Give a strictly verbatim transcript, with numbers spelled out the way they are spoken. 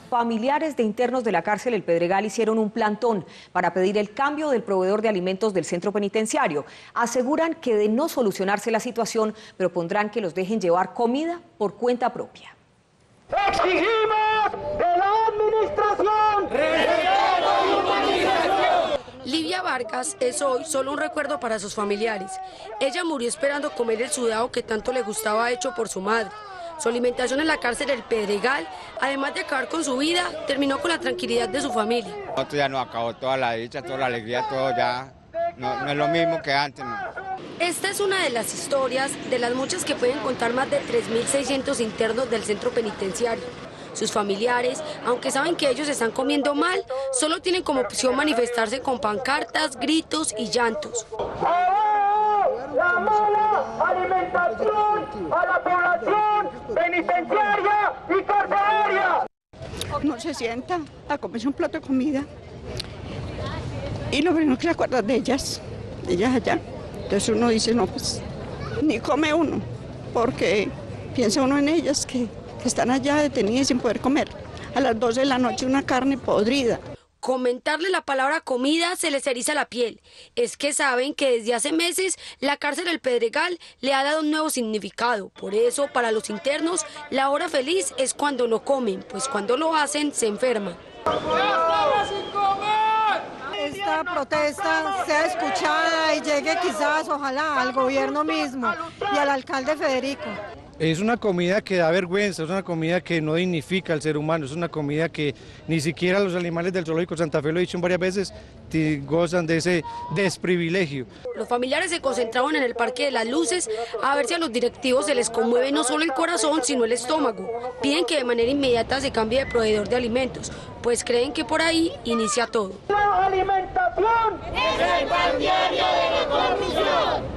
Familiares de internos de la cárcel El Pedregal hicieron un plantón para pedir el cambio del proveedor de alimentos del centro penitenciario. Aseguran que de no solucionarse la situación, propondrán que los dejen llevar comida por cuenta propia. ¡Exigimos de la administración respeto y humanización! Livia Vargas es hoy solo un recuerdo para sus familiares. Ella murió esperando comer el sudado que tanto le gustaba hecho por su madre. Su alimentación en la cárcel El Pedregal, además de acabar con su vida, terminó con la tranquilidad de su familia. Esto ya nos acabó toda la dicha, toda la alegría, todo ya no, no es lo mismo que antes. No. Esta es una de las historias de las muchas que pueden contar más de tres mil seiscientos internos del centro penitenciario. Sus familiares, aunque saben que ellos están comiendo mal, solo tienen como opción manifestarse con pancartas, gritos y llantos. La mala alimentación a la población penitenciaria y carcelaria. No se sienta a comerse un plato de comida y lo primero que se acuerda de ellas, de ellas allá. Entonces uno dice, no, pues ni come uno, porque piensa uno en ellas que, que están allá detenidas sin poder comer. A las doce de la noche una carne podrida. Comentarle la palabra comida se les eriza la piel. Es que saben que desde hace meses la cárcel El Pedregal le ha dado un nuevo significado. Por eso, para los internos, la hora feliz es cuando no comen, pues cuando lo hacen se enferman. Esta protesta sea escuchada y llegue quizás, ojalá, al gobierno mismo y al alcalde Federico. Es una comida que da vergüenza, es una comida que no dignifica al ser humano, es una comida que ni siquiera los animales del zoológico Santa Fe, lo he dicho varias veces, gozan de ese desprivilegio. Los familiares se concentraron en el Parque de las Luces a ver si a los directivos se les conmueve no solo el corazón, sino el estómago. Piden que de manera inmediata se cambie de proveedor de alimentos, pues creen que por ahí inicia todo. La alimentación es el pan diario de la corrupción.